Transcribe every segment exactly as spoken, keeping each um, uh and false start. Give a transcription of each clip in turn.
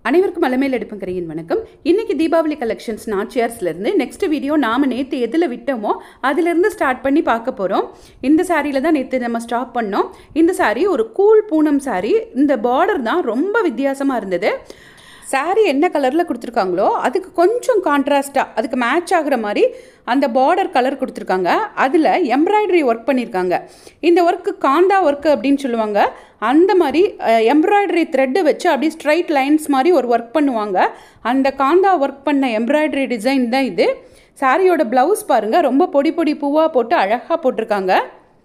அனைவருக்கும் மலமேல் எடுப்பங்கரையின் வணக்கம். இன்னைக்கு தீபாவளி கலெக்ஷன்ஸ் நாச்சியார்ஸ்லேருந்து நெக்ஸ்ட் வீடியோ நாம் நேற்று எதில் விட்டோமோ அதிலிருந்து ஸ்டார்ட் பண்ணி பார்க்க போகிறோம். இந்த சாரியில் தான் நேற்று நம்ம ஸ்டாப் பண்ணோம். இந்த சாரீ ஒரு கூல் பூனம் சாரீ. இந்த பார்டர் தான் ரொம்ப வித்தியாசமாக இருந்தது. சாரீ என்ன கலரில் கொடுத்துருக்காங்களோ அதுக்கு கொஞ்சம் கான்ட்ராஸ்டாக அதுக்கு மேட்ச் ஆகிற மாதிரி அந்த பார்டர் கலர் கொடுத்துருக்காங்க. அதில் எம்ப்ராய்டரி ஒர்க் பண்ணியிருக்காங்க. இந்த ஒர்க்கு காந்தா ஒர்க்கு அப்படின்னு சொல்லுவாங்க. அந்த மாதிரி எம்ப்ராய்டரி த்ரெட்டு வச்சு அப்படியே ஸ்ட்ரைட் லைன்ஸ் மாதிரி ஒரு ஒர்க் பண்ணுவாங்க. அந்த காந்தா ஒர்க் பண்ண எம்ப்ராய்டரி டிசைன் தான் இது. சாரியோட ப்ளவுஸ் பாருங்கள், ரொம்ப பொடி பொடி பூவாக போட்டு அழகாக போட்டிருக்காங்க.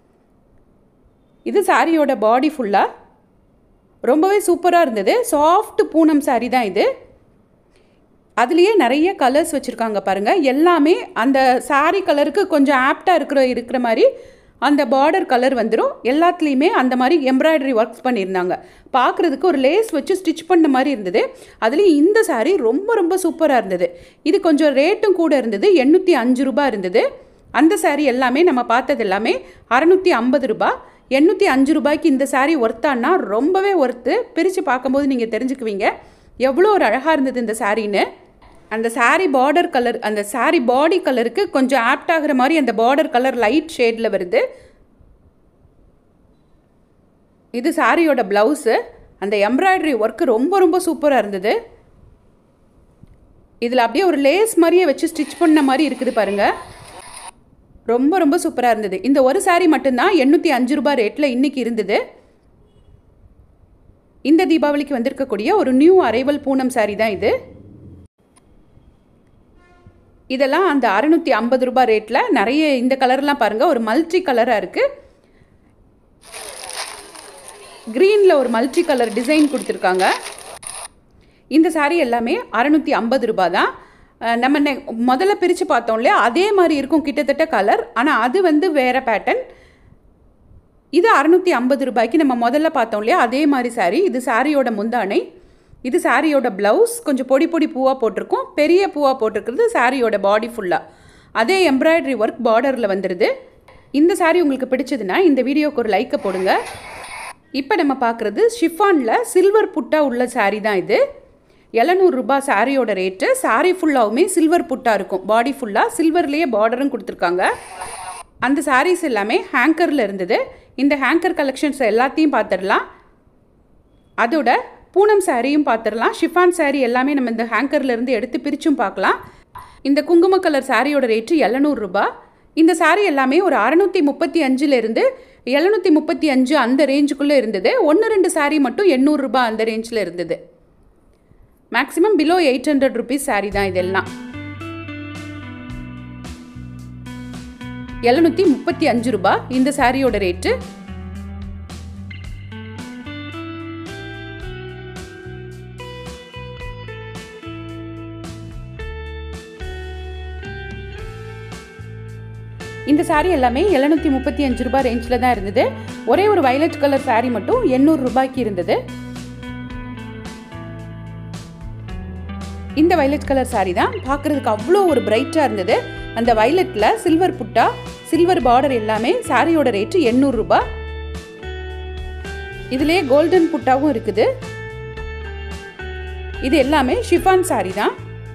இது சாரியோட பாடி ஃபுல்லாக ரொம்பவே சூப்பராக இருந்தது. சாஃப்ட் பூனம் சாரீ தான் இது. அதுலேயே நிறைய கலர்ஸ் வச்சுருக்காங்க பாருங்கள். எல்லாமே அந்த சாரீ கலருக்கு கொஞ்சம் ஆப்டாக இருக்கிற இருக்கிற மாதிரி அந்த பார்டர் கலர் வந்துடும். எல்லாத்துலேயுமே அந்த மாதிரி எம்ப்ராய்டரி ஒர்க்ஸ் பண்ணியிருந்தாங்க. பார்க்குறதுக்கு ஒரு லேஸ் வச்சு ஸ்டிச் பண்ண மாதிரி இருந்தது. அதுலேயும் இந்த சாரீ ரொம்ப ரொம்ப சூப்பராக இருந்தது. இது கொஞ்சம் ரேட்டும் கூட இருந்தது. எண்ணூற்றி அஞ்சு ரூபாய் இருந்தது. அந்த சாரீ எல்லாமே நம்ம பார்த்தது எல்லாமே அறநூற்றி ஐம்பது ரூபாய். எண்ணூற்றி அஞ்சு ரூபாய்க்கு இந்த சாரீ ஒர்த்தானா ரொம்பவே ஒர்த்து. பிரித்து பார்க்கும்போது நீங்கள் தெரிஞ்சுக்குவீங்க எவ்வளோ ஒரு அழகாக இருந்தது இந்த சாரீன்னு. அந்த சாரீ பார்டர் கலர், அந்த சாரீ பாடி கலருக்கு கொஞ்சம் ஆப்ட் ஆகிற மாதிரி அந்த பார்டர் கலர் லைட் ஷேடில் வருது. இது சாரியோட ப்ளவுஸு. அந்த எம்ப்ராய்டரி ஒர்க்கு ரொம்ப ரொம்ப சூப்பராக இருந்தது. இதில் அப்படியே ஒரு லேஸ் மாதிரியே வச்சு ஸ்டிச் பண்ண மாதிரி இருக்குது பாருங்கள். ரொம்ப ரொம்ப சூப்பராக இருந்தது. இந்த ஒரு சாரீ மட்டும்தான் எண்ணூற்றி அஞ்சு ரூபாய் ரேட்டில் இன்றைக்கி இருந்தது. இந்த தீபாவளிக்கு வந்திருக்கக்கூடிய ஒரு நியூ அரைவல் பூனம் சாரீ தான் இது. இதெல்லாம் அந்த அறுநூற்றி ஐம்பது ரூபாய் ரேட்டில் நிறைய இந்த கலர்லாம் பாருங்கள், ஒரு மல்டி கலராக இருக்குது. க்ரீனில் ஒரு மல்டி கலர் டிசைன் கொடுத்துருக்காங்க. இந்த சாரீ எல்லாமே அறுநூற்றி ஐம்பது ரூபாய் தான். நம்ம நெ முதல்ல பிரித்து பார்த்தோம் இல்லையா, அதே மாதிரி இருக்கும் கிட்டத்தட்ட கலர். ஆனால் அது வந்து வேறு பேட்டர்ன். இது அறுநூற்றி ஐம்பது ரூபாய்க்கு நம்ம முதல்ல பார்த்தோம் இல்லையா, அதே மாதிரி சாரீ. இது சாரியோட முந்தானை. இது சாரியோட ப்ளவுஸ். கொஞ்சம் பொடி பொடி பூவாக போட்டிருக்கும். பெரிய பூவாக போட்டிருக்கிறது சாரியோட பாடி ஃபுல்லாக. அதே எம்ப்ராய்டரி ஒர்க் பார்டரில் வந்துடுது. இந்த சாரீ உங்களுக்கு பிடிச்சதுன்னா இந்த வீடியோக்கு ஒரு லைக்கை போடுங்க. இப்போ நம்ம பார்க்குறது ஷிஃபானில் சில்வர் புட்டா உள்ள சாரீ தான் இது. எழுநூறுபா சாரியோட ரேட்டு. சாரீ ஃபுல்லாகவுமே சில்வர் புட்டா இருக்கும். பாடி ஃபுல்லாக சில்வர்லேயே பார்டரும் கொடுத்துருக்காங்க. அந்த சாரீஸ் எல்லாமே ஹேங்கரில் இருந்தது. இந்த ஹேங்கர் கலெக்ஷன்ஸ் எல்லாத்தையும் பார்த்துடலாம். அதோட பூனம் சாரியும் பார்த்துடலாம். ஷிஃபான் சாரீ எல்லாமே நம்ம இந்த ஹேங்கர்லேருந்து எடுத்து பிரிச்சும் பார்க்கலாம். இந்த குங்கும கலர் சாரியோட ரேட்டு எழுநூறுபா. இந்த சாரீ எல்லாமே ஒரு அறநூற்றி முப்பத்தி அஞ்சுலேருந்து எழுநூற்றி முப்பத்தி அஞ்சு அந்த ரேஞ்சுக்குள்ளே இருந்தது. ஒன்று ரெண்டு சாரீ மட்டும் எண்ணூறுரூபா அந்த ரேஞ்சில் இருந்தது. Maximum below eight hundred rupees sari தான் இதெல்லாம். எழுநூற்றி முப்பத்தி அஞ்சு ரூபாய் இந்த சாரியோட ரேட்டு. இந்த சாரீ எல்லாமே எழுநூற்றி முப்பத்தி அஞ்சு ரூபாய் ரேஞ்சில் தான் இருந்தது. ஒரே ஒரு வயலட் கலர் சாரீ மட்டும் எண்ணூறு ரூபாய்க்கு இருந்தது. இந்த வயலட் கலர் சாரீ தான் பார்க்குறதுக்கு அவ்வளோ ஒரு பிரைட்டாக இருந்தது. அந்த வயலட்டில் சில்வர் புட்டா, சில்வர் பார்டர் எல்லாமே சாரியோட ரேட்டு எண்ணூறுரூபா. இதுலேயே கோல்டன் புட்டாவும் இருக்குது. இது எல்லாமே ஷிஃபான் சாரீ தான்.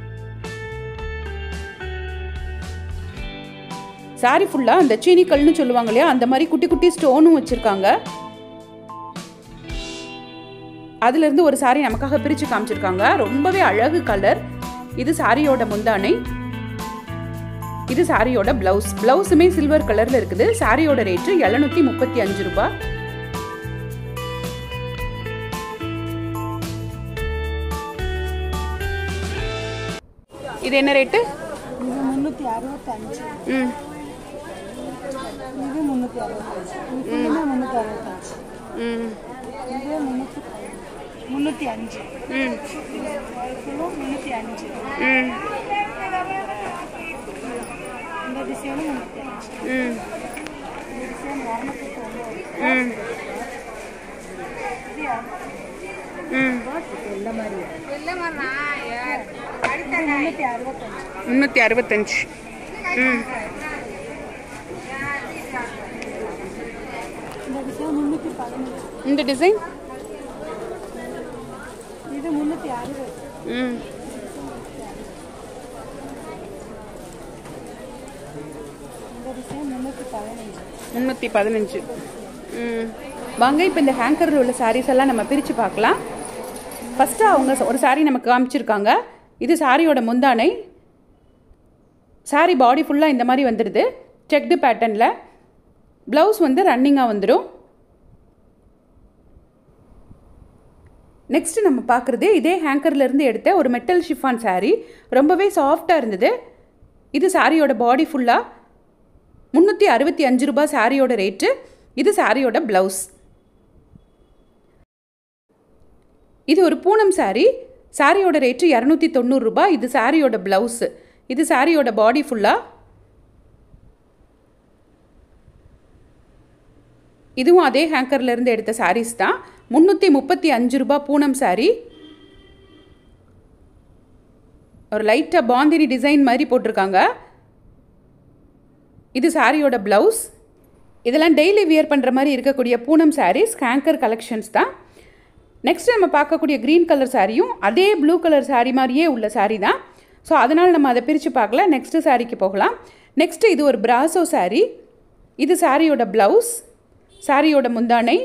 சாரீ ஃபுல்லாக அந்த சீனிக்கல்னு சொல்லுவாங்க இல்லையா, அந்த மாதிரி குட்டி குட்டி ஸ்டோனும் வச்சுருக்காங்க. அதுலேருந்து ஒரு சாரீ நமக்காக பிரித்து காமிச்சிருக்காங்க. ரொம்பவே அழகு கலர். இது சாரியோட முந்தானை. இது சாரியோட ப்ளவுஸ். ப்ளவுஸுமே சில்வர் கலரில் இருக்குது. சாரியோட ரேட்டு எழுநூற்றி முப்பத்தி அஞ்சு ரூபாய். இது என்ன ரேட்டு? முன்னூற்றி அறுபத்தஞ்சு. ம் இது முன்னூற்றி அறுபத்தஞ்சு. இது முன்னூற்றி அறுபத்தஞ்சு. ம் இது முன்னூற்றி முன்னூற்றி அஞ்சு. ம் கிலோ முன்னூற்றி அஞ்சு. ம் இந்த டிசைனும் முன்னூற்றி அஞ்சு. ம் இந்த டிசைன் இரநூத்தி தொண்ணூறு. ம் ம் இந்த மாதிரி முன்னூற்றி அறுபத்தஞ்சு. முந்நூற்றி அறுபத்தஞ்சு. ம் இந்த டிசைன் முன்னூற்றி பதினஞ்சு. இந்த டிசைன் இது இது முந்நூற்றி அறுபது. ம் இந்த டிசைன் முந்நூற்றி பதினஞ்சு. முந்நூற்றி பதினஞ்சு. ம் வாங்க இப்போ இந்த ஹேங்கரில் உள்ள சாரீஸ் எல்லாம் நம்ம பிரித்து பார்க்கலாம். ஃபஸ்ட்டு அவங்க ஒரு சாரீ நமக்கு காமிச்சிருக்காங்க. இது சாரியோட முந்தானை. சாரீ பாடி ஃபுல்லாக இந்த மாதிரி வந்துடுது செக்டு பேட்டர்னில். ப்ளவுஸ் வந்து ரன்னிங்காக வந்துடும். நெக்ஸ்ட்டு நம்ம பார்க்குறது இதே ஹேங்கர்லேருந்து எடுத்த ஒரு மெட்டல் ஷிஃபான் சாரீ. ரொம்பவே சாஃப்டாக இருந்தது. இது சாரியோட பாடி ஃபுல்லாக முந்நூற்றி அறுபத்தி அஞ்சு ரூபா சாரியோட ரேட்டு. இது சாரியோட ப்ளவுஸ். இது ஒரு பூனம் சாரீ. சாரியோட ரேட்டு இரநூத்தி தொண்ணூறு ரூபா. இது சாரியோட ப்ளவுஸு. இது சாரியோட பாடி ஃபுல்லாக. இதுவும் அதே ஹேங்கர்லேருந்து எடுத்த சாரீஸ் தான். முந்நூற்றி முப்பத்தி அஞ்சு ரூபா பூனம் சாரீ. ஒரு லைட்டாக பாந்தினி டிசைன் மாதிரி போட்டிருக்காங்க. இது சாரியோட ப்ளவுஸ். இதெல்லாம் டெய்லி வியர் பண்ணுற மாதிரி இருக்கக்கூடிய பூனம் சாரீஸ் ஹேங்கர் கலெக்ஷன்ஸ் தான். நெக்ஸ்ட் நம்ம பார்க்கக்கூடிய க்ரீன் கலர் சாரியும் அதே ப்ளூ கலர் சாரீ மாதிரியே உள்ள சாரீ தான். ஸோ அதனால் நம்ம அதை பிரித்து பார்க்கல. நெக்ஸ்ட்டு சாரீக்கு போகலாம். நெக்ஸ்ட்டு இது ஒரு பிராசோ சாரீ. இது சாரியோட ப்ளவுஸ், சாரியோட முந்தானை.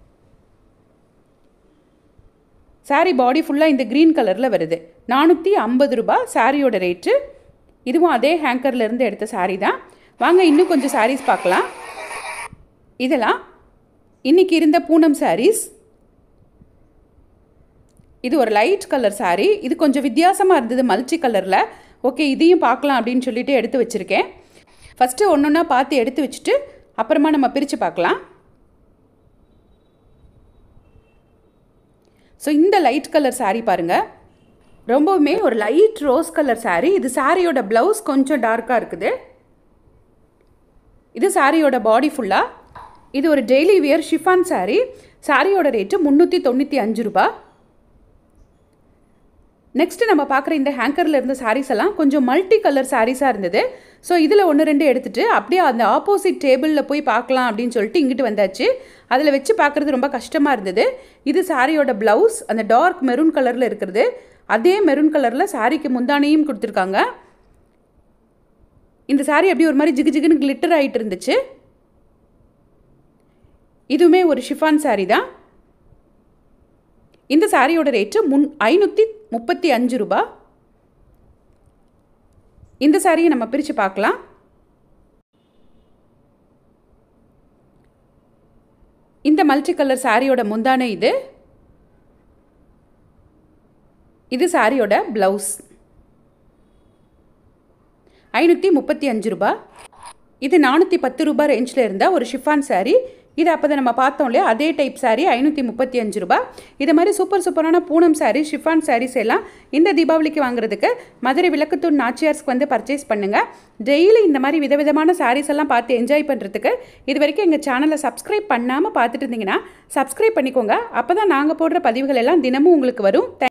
சாரீ பாடி ஃபுல்லாக இந்த க்ரீன் கலரில் வருது. நானூற்றி ஐம்பது ரூபா சாரியோட ரேட்டு. இதுவும் அதே ஹேங்கர்லேருந்து எடுத்த சாரீ தான். வாங்க இன்னும் கொஞ்சம் சாரீஸ் பார்க்கலாம். இதெல்லாம் இன்றைக்கி இருந்த பூனம் சாரீஸ். இது ஒரு லைட் கலர் சாரீ. இது கொஞ்சம் வித்தியாசமாக இருந்தது மல்டி கலரில். ஓகே இதையும் பார்க்கலாம் அப்படின்னு சொல்லிட்டு எடுத்து வச்சுருக்கேன். ஃபஸ்ட்டு ஒன்று ஒன்றா பார்த்து எடுத்து வச்சுட்டு அப்புறமா நம்ம பிரித்து பார்க்கலாம். ஸோ இந்த லைட் கலர் சாரீ பாருங்கள். ரொம்பவுமே ஒரு லைட் ரோஸ் கலர் சாரீ. இது சாரியோட ப்ளவுஸ் கொஞ்சம் டார்க்காக இருக்குது. இது சாரியோட பாடி ஃபுல்லாக. இது ஒரு டெய்லி வியர் ஷிஃபான் சாரீ. சாரியோட ரேட்டு முந்நூற்றி தொண்ணூற்றி அஞ்சு ரூபா. நெக்ஸ்ட்டு நம்ம பார்க்குற இந்த ஹேங்கரில் இருந்த சாரீஸ் எல்லாம் கொஞ்சம் மல்டி கலர் சாரீஸாக இருந்தது. ஸோ இதில் ஒன்று ரெண்டு எடுத்துகிட்டு அப்படியே அந்த ஆப்போசிட் டேபிளில் போய் பார்க்கலாம் அப்படின்னு சொல்லிட்டு இங்கிட்டு வந்தாச்சு. அதில் வச்சு பார்க்குறது ரொம்ப கஷ்டமாக இருந்தது. இது சாரியோட ப்ளவுஸ் அந்த டார்க் மெரூன் கலரில் இருக்கிறது. அதே மெரூன் கலரில் சாரிக்கு முந்தானையும் கொடுத்துருக்காங்க. இந்த சாரீ அப்படியே ஒரு மாதிரி ஜிகு ஜிகுன்னு கிளிட்டர் ஆகிட்டு இருந்துச்சு. இதுவுமே ஒரு ஷிஃபான் சாரீ தான். இந்த சாரியோட ரேட்டு முன் ஐநூற்றி முப்பத்தி அஞ்சு ரூபா. இந்த சாரியை நம்ம பிரித்து பார்க்கலாம். இந்த மல்டி கலர் சாரியோட முந்தானை இது. இது சாரியோட ப்ளவுஸ். ஐநூற்றி முப்பத்தி அஞ்சு ரூபா. இது நானூற்றி பத்து ரூபா ரேஞ்சில் இருந்தால் ஒரு ஷிஃபான் சாரீ. இது அப்போ தான் நம்ம பார்த்தோம் இல்லையா அதே டைப் சாரீ ஐநூற்றி முப்பத்தி அஞ்சு ரூபா. இது மாதிரி சூப்பர் சூப்பரான பூனம் சாரீ ஷிஃபான் சாரீஸ் எல்லாம் இந்த தீபாவளிக்கு வாங்குறதுக்கு மதுரை விளக்குத்தூர் நாச்சியார்ஸ்க்கு வந்து பர்ச்சேஸ் பண்ணுங்கள். டெய்லி இந்த மாதிரி விதவிதமான சாரீஸ் எல்லாம் பார்த்து என்ஜாய் பண்ணுறதுக்கு இது வரைக்கும் எங்கள் சேனலை சப்ஸ்கிரைப் பண்ணாமல் பார்த்துட்டு இருந்தீங்கன்னா சப்ஸ்கிரைப் பண்ணிக்கோங்க. அப்போ தான் நாங்கள் போடுற பதிவுகள் எல்லாம் தினமும் உங்களுக்கு வரும்.